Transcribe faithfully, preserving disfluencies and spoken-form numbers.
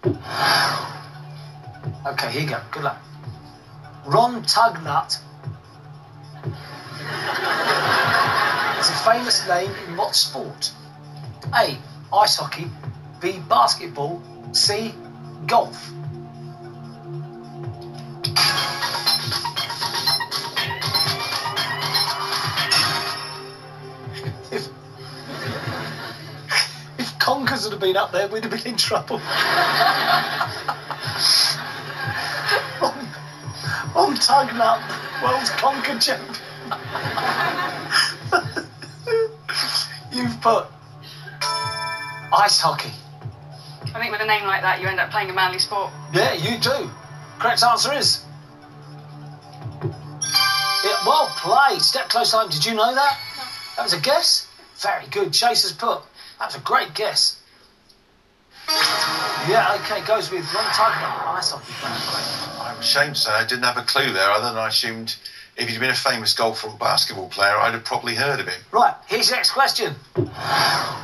OK, here you go. Good luck. Ron Tugnutt is a famous name in what sport? A. Ice hockey. B. Basketball. C. Golf. If, if Conkers had been up there, we'd have been in trouble. Ron, Ron Tugnutt, world's conker champion. You've put ice hockey. I think with a name like that, you end up playing a manly sport. Yeah, you do. Correct answer is... Yeah, well played. Step close home. Did you know that? No. That was a guess? Very good. Chase has put. That was a great guess. Yeah, OK, goes with Ron Tugnutt, ice hockey player. I'm ashamed to say I didn't have a clue there, other than I assumed if he'd been a famous golfer or basketball player, I'd have probably heard of him. Right, here's your next question.